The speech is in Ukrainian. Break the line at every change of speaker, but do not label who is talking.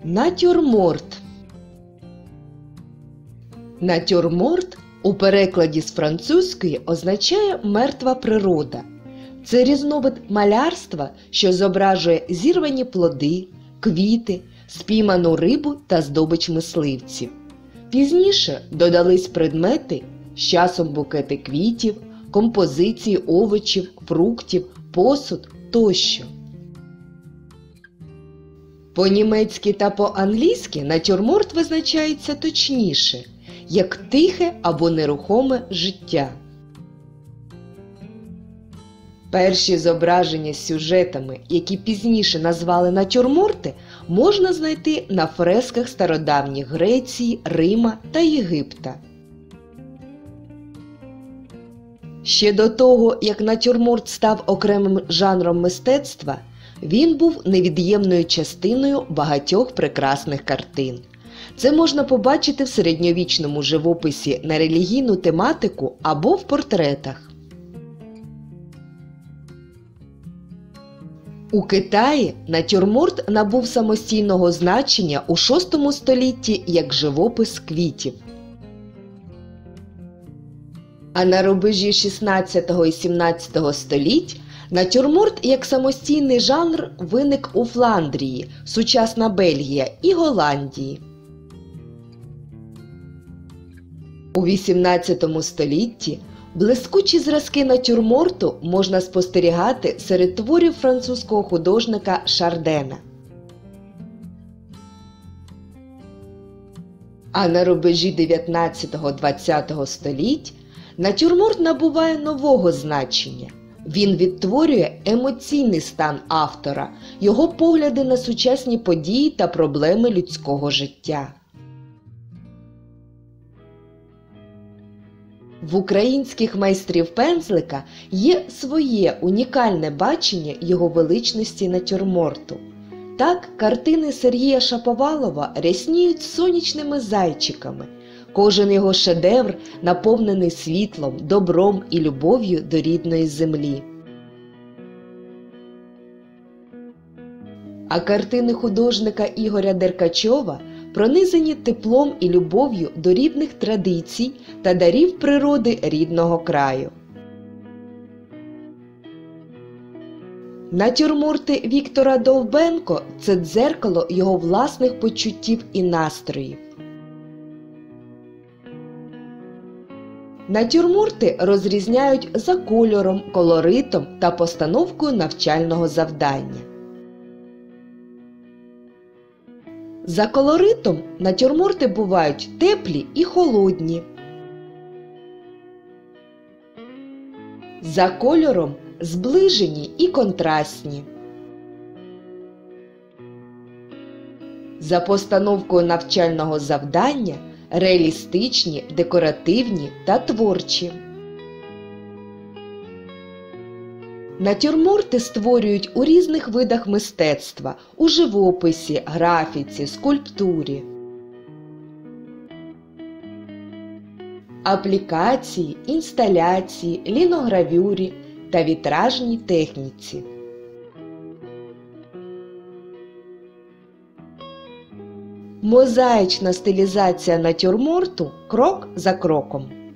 Натюрморт. Натюрморт у перекладі з французької означає «мертва природа». Це різновид малярства, що зображує зірвані плоди, квіти, спійману рибу та здобич мисливців. Пізніше додались предмети, з часом букети квітів, композиції овочів, фруктів, посуд тощо. По-німецьки та по-англійськи натюрморт визначається точніше, як тихе або нерухоме життя. Перші зображення з сюжетами, які пізніше назвали натюрморти, можна знайти на фресках стародавніх Греції, Рима та Єгипта. Ще до того, як натюрморт став окремим жанром мистецтва, він був невід'ємною частиною багатьох прекрасних картин. Це можна побачити в середньовічному живописі на релігійну тематику або в портретах. У Китаї натюрморт набув самостійного значення у VI столітті як живопис квітів. А на рубежі XVI і XVII століть натюрморт як самостійний жанр виник у Фландрії, сучасна Бельгія, і Голландії. У XVIII столітті блискучі зразки натюрморту можна спостерігати серед творів французького художника Шардена. А на рубежі XIX-XX століть натюрморт набуває нового значення. Він відтворює емоційний стан автора, його погляди на сучасні події та проблеми людського життя. В українських майстрів пензлика є своє унікальне бачення його величності натюрморту. Так, картини Сергія Шаповалова рясніють сонячними зайчиками. Кожен його шедевр наповнений світлом, добром і любов'ю до рідної землі. А картини художника Ігоря Деркачова пронизані теплом і любов'ю до рідних традицій та дарів природи рідного краю. Натюрморти Віктора Довбенко – це дзеркало його власних почуттів і настроїв. Натюрморти розрізняють за кольором, колоритом та постановкою навчального завдання. За колоритом натюрморти бувають теплі і холодні. За кольором зближені і контрастні. За постановкою навчального завдання реалістичні, декоративні та творчі. Натюрморти створюють у різних видах мистецтва – у живописі, графіці, скульптурі. Аплікації, інсталяції, ліногравюрі та вітражній техніці. Мозаїчна стилізація натюрморту крок за кроком.